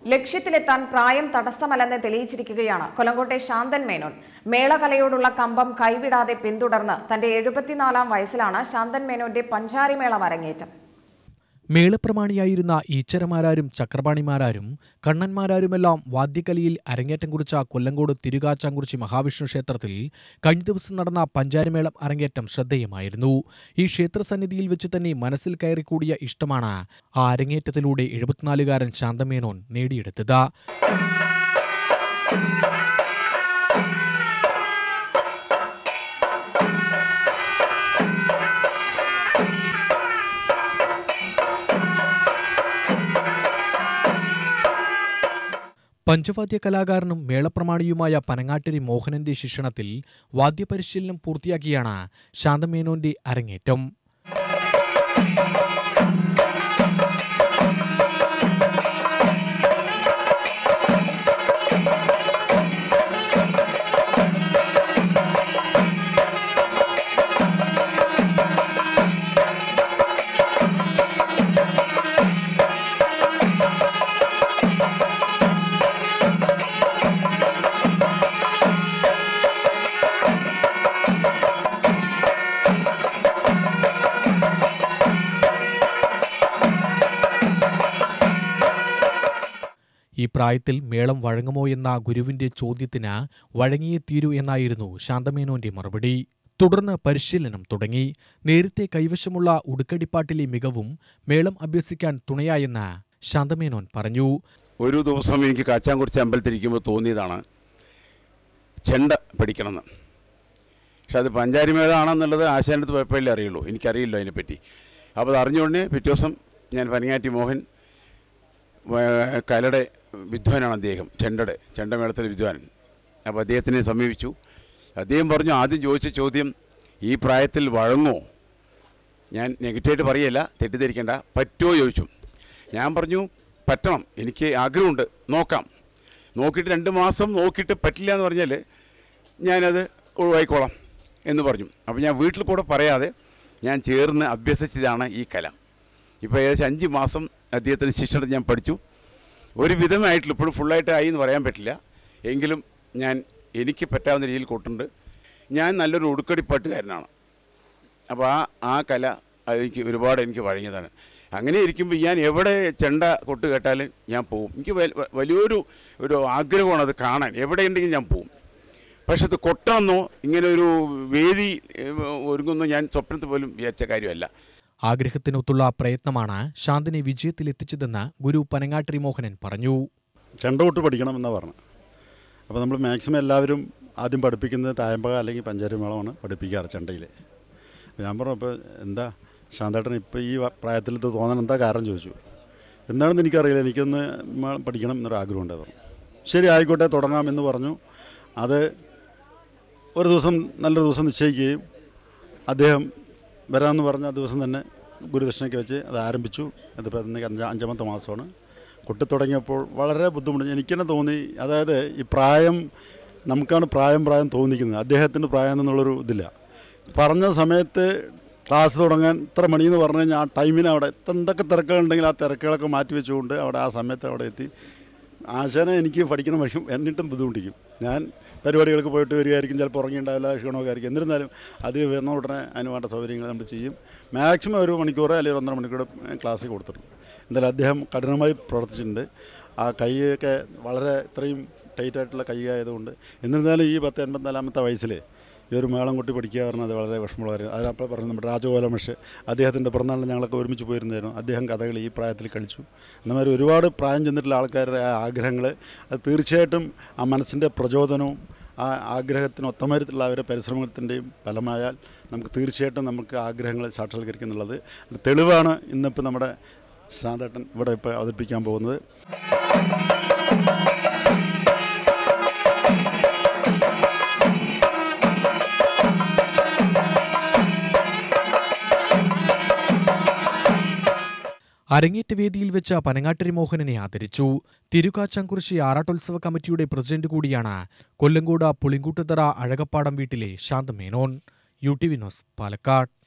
ലക്ഷ്യത്തിലെത്താൻ പ്രായം തടസ്സമല്ലെന്ന് തെളിയിച്ചിരിക്കുകയാണ് കൊല്ലങ്കോട്ടെ ശാന്തൻ മേനോൻ. മേളകലയോടുള്ള കമ്പം കൈവിടാതെ പിന്തുടർന്ന് തന്റെ 74-ാം വയസ്സിലാണ് ശാന്തൻ മേനോന്റെ പഞ്ചാരിമേളം അരങ്ങേറ്റം. മേളപ്രമാണിയായിരുന്ന ഈച്ചരമാരാരും ചക്രപാണിമാരാരും കണ്ണന്മാരാരുമെല്ലാം വാദ്യകലയിൽ അരങ്ങേറ്റം കുറിച്ച കൊല്ലങ്കോട് തിരുകാച്ചാംകുറിച്ചി മഹാവിഷ്ണു ക്ഷേത്രത്തിൽ കഴിഞ്ഞ ദിവസം നടന്ന പഞ്ചാരിമേളം അരങ്ങേറ്റം ശ്രദ്ധേയമായിരുന്നു. ഈ ക്ഷേത്രസന്നിധിയിൽ വെച്ച് തന്നെ മനസ്സിൽ കയറിക്കൂടിയ ഇഷ്ടമാണ് ആ അരങ്ങേറ്റത്തിലൂടെ 74-കാരൻ ശാന്തൻ മേനോൻ നേടിയെടുത്തത്. പഞ്ചവാദ്യ കലാകാരനും മേളപ്രമാണിയുമായ പനങ്ങാട്ടിരി മോഹനന്റെ ശിക്ഷണത്തിൽ വാദ്യപരിശീലനം പൂർത്തിയാക്കിയാണ് ശാന്തൻ മേനോന്റെ അരങ്ങേറ്റം. ഈ പ്രായത്തിൽ മേളം വഴങ്ങുമോ എന്ന ഗുരുവിന്റെ ചോദ്യത്തിന് വഴങ്ങിയേ തീരൂ എന്നായിരുന്നു ശാന്തൻ മേനോന്റെ മറുപടി. തുടർന്ന് പരിശീലനം തുടങ്ങി. നേരത്തെ കൈവശമുള്ള ഉടുക്കടിപ്പാട്ടിലെ മികവും മേളം അഭ്യസിക്കാൻ തുണയായെന്ന് ശാന്തൻ മേനോൻ പറഞ്ഞു. ഒരു ദിവസം എനിക്ക് കാച്ചാംകുറിച്ചി അമ്പലത്തിരിക്കുമ്പോൾ തോന്നിയതാണ് ചെണ്ട പഠിക്കണമെന്ന്. പക്ഷെ അത് പഞ്ചാരിമേളമാണെന്നുള്ളത് ആശാനത്ത് പോയപ്പോഴേ അറിയുള്ളൂ, എനിക്കറിയില്ല അതിനെപ്പറ്റി. അപ്പോൾ അത് അറിഞ്ഞുകൊണ്ട് പിറ്റേ ദിവസം ഞാൻ പനങ്ങാട്ടി മോഹൻ കലയുടെ വിദ്വാനാണ് അദ്ദേഹം, ചെണ്ടമേളത്തിലെ വിദ്വാൻ. അപ്പോൾ അദ്ദേഹത്തിനെ സമീപിച്ചു. അദ്ദേഹം പറഞ്ഞു, ആദ്യം ചോദിച്ച ചോദ്യം ഈ പ്രായത്തിൽ വഴങ്ങോ? ഞാൻ നെഗറ്റീവായിട്ട് പറയല്ല, തെറ്റിദ്ധരിക്കേണ്ട, പറ്റുമോ ചോദിച്ചു. ഞാൻ പറഞ്ഞു പറ്റണം, എനിക്ക് ആഗ്രഹമുണ്ട്, നോക്കാം. നോക്കിയിട്ട് 2 മാസം നോക്കിയിട്ട് പറ്റില്ല എന്ന് പറഞ്ഞാൽ ഞാനത് ഒഴിവായിക്കോളാം എന്ന് പറഞ്ഞു. അപ്പോൾ ഞാൻ വീട്ടിൽ കൂടെ പറയാതെ ഞാൻ ചേർന്ന് അഭ്യസിച്ചതാണ് ഈ കല. ഇപ്പോൾ ഏകദേശം 5 മാസം അദ്ദേഹത്തിന് ശിക്ഷണം ഞാൻ പഠിച്ചു. ഒരു വിധമായിട്ടില്ല, ഇപ്പോഴും ഫുള്ളായിട്ട് ആയി എന്ന് പറയാൻ പറ്റില്ല, എങ്കിലും ഞാൻ എനിക്ക് പറ്റാവുന്ന രീതിയിൽ കൊട്ടുണ്ട്. ഞാൻ നല്ലൊരു ഉടുക്കടിപ്പാട്ടുകാരനാണ്. അപ്പോൾ ആ കല എനിക്ക് വഴങ്ങിയതാണ്. അങ്ങനെ ഇരിക്കുമ്പോൾ ഞാൻ എവിടെ ചെണ്ട കൊട്ട് കേട്ടാലും ഞാൻ പോവും. എനിക്ക് വലിയൊരു ആഗ്രഹമാണ് അത് കാണാൻ, എവിടെയുണ്ടെങ്കിലും ഞാൻ പോവും. പക്ഷെ അത് കൊട്ടാന്നോ ഇങ്ങനെ ഒരു വേദി ഒരുങ്ങുന്നോ ഞാൻ സ്വപ്നത്തിൽ പോലും വിചാരിച്ച കാര്യമല്ല. ആഗ്രഹത്തിനൊത്തുള്ള പ്രയത്നമാണ് ശാന്തനെ വിജയത്തിലെത്തിച്ചതെന്ന് ഗുരു പനങ്ങാട്ടിരി മോഹനൻ പറഞ്ഞു. ചെണ്ട കൊട്ട് പഠിക്കണമെന്നാണ് പറഞ്ഞത്. അപ്പോൾ നമ്മൾ മാക്സിമം എല്ലാവരും ആദ്യം പഠിപ്പിക്കുന്നത് തായമ്പക അല്ലെങ്കിൽ പഞ്ചാരിമേളമാണ് പഠിപ്പിക്കാറ് ചെണ്ടയിൽ. ഞാൻ പറഞ്ഞു, അപ്പോൾ എന്താ ശാന്തേട്ടൻ ഇപ്പോൾ ഈ പ്രായത്തിൽ ഇത് തോന്നാൻ എന്താ കാരണം ചോദിച്ചു. എന്താണെന്ന് എനിക്കറിയില്ല, എനിക്കൊന്ന് പഠിക്കണം എന്നൊരു ആഗ്രഹമുണ്ട് പറഞ്ഞു. ശരി ആയിക്കോട്ടെ തുടങ്ങാമെന്ന് പറഞ്ഞു. അത് ഒരു ദിവസം നല്ലൊരു ദിവസം നിശ്ചയിക്കുകയും അദ്ദേഹം വരാമെന്ന് പറഞ്ഞ ആ ദിവസം തന്നെ ഗുരുദക്ഷിണയ്ക്ക് വെച്ച് അത് ആരംഭിച്ചു. അതിപ്പോൾ 5-ാമത്തെ മാസമാണ്. കൊട്ടി തുടങ്ങിയപ്പോൾ വളരെ ബുദ്ധിമുട്ട് എനിക്ക് തന്നെ തോന്നി. അതായത് ഈ പ്രായം നമുക്കാണ് പ്രായം തോന്നിക്കുന്നത്, അദ്ദേഹത്തിൻ്റെ പ്രായം എന്നുള്ളൊരു ഇതില്ല. പറഞ്ഞ സമയത്ത് ക്ലാസ് തുടങ്ങാൻ ഇത്ര മണിയെന്ന് പറഞ്ഞു കഴിഞ്ഞാൽ ആ ടൈമിന് അവിടെ എന്തൊക്കെ തിരക്കുകളുണ്ടെങ്കിൽ ആ തിരക്കുകളൊക്കെ മാറ്റി വെച്ചുകൊണ്ട് അവിടെ ആ സമയത്ത് അവിടെ എത്തി. ആശാനെ എനിക്ക് പഠിക്കണം, പക്ഷേ എന്നിട്ടും ബുദ്ധിമുട്ടിക്കും. ഞാൻ പരിപാടികൾക്ക് പോയിട്ട് വരികയായിരിക്കും, ചിലപ്പോൾ ഉറങ്ങിയിട്ടുണ്ടാവില്ല, ക്ഷീണമൊക്കെ ആയിരിക്കും. എന്നിരുന്നാലും അത് വരുന്ന ഉടനെ അതിന് വേണ്ട സൗകര്യങ്ങൾ നമ്മൾ ചെയ്യും. മാക്സിമം 1 മണിക്കൂർ അല്ലെങ്കിൽ 1.5 മണിക്കൂർ ക്ലാസ് കൊടുത്തിട്ടുണ്ട്. എന്തായാലും അദ്ദേഹം കഠിനമായി പ്രവർത്തിച്ചിട്ടുണ്ട്. ആ കൈയൊക്കെ വളരെ ഇത്രയും ടൈറ്റായിട്ടുള്ള കൈ ആയതുകൊണ്ട്. എന്നിരുന്നാലും ഈ 84-ാമത്തെ വയസ്സിൽ ഈ ഒരു മേളം കൊട്ടി പഠിക്കുക പറഞ്ഞാൽ അത് വളരെ വിഷമമുള്ള കാര്യം. അതിനപ്പോൾ പറഞ്ഞു നമ്മുടെ രാജഗോപാലമേഷ് അദ്ദേഹത്തിൻ്റെ പിറന്നാളിൽ ഞങ്ങളൊക്കെ ഒരുമിച്ച് പോയിരുന്നായിരുന്നു. അദ്ദേഹം കഥകളി ഈ പ്രായത്തിൽ കളിച്ചു. എന്നമാതിരി ഒരുപാട് പ്രായം ചെന്നിട്ടുള്ള ആൾക്കാരുടെ ആ ആഗ്രഹങ്ങൾ അത് തീർച്ചയായിട്ടും ആ മനസ്സിൻ്റെ പ്രചോദനവും ആ ആഗ്രഹത്തിന് ഒത്തമരത്തിലുള്ള അവരുടെ പരിശ്രമത്തിൻ്റെയും ഫലമായാൽ നമുക്ക് തീർച്ചയായിട്ടും നമുക്ക് ആഗ്രഹങ്ങൾ സാക്ഷാത്കരിക്കുന്നുള്ളത് തെളിവാണ് ഇന്നിപ്പോൾ നമ്മുടെ ശാന്തേട്ടൻ ഇവിടെ ഇപ്പോൾ അവതരിപ്പിക്കാൻ പോകുന്നത്. അരങ്ങേറ്റ വേദിയിൽ വെച്ച പനങ്ങാട്ടിരി മോഹനനെ ആദരിച്ചു. തിരുകാച്ചാംകുറിച്ചി ആറാട്ടോത്സവ കമ്മിറ്റിയുടെ പ്രസിഡന്റ് കൂടിയാണ് കൊല്ലങ്കോട് പുളിങ്കൂട്ടുതറ അഴകപ്പാടം വീട്ടിലെ ശാന്തൻ മേനോൻ. UTV news, Palakkad.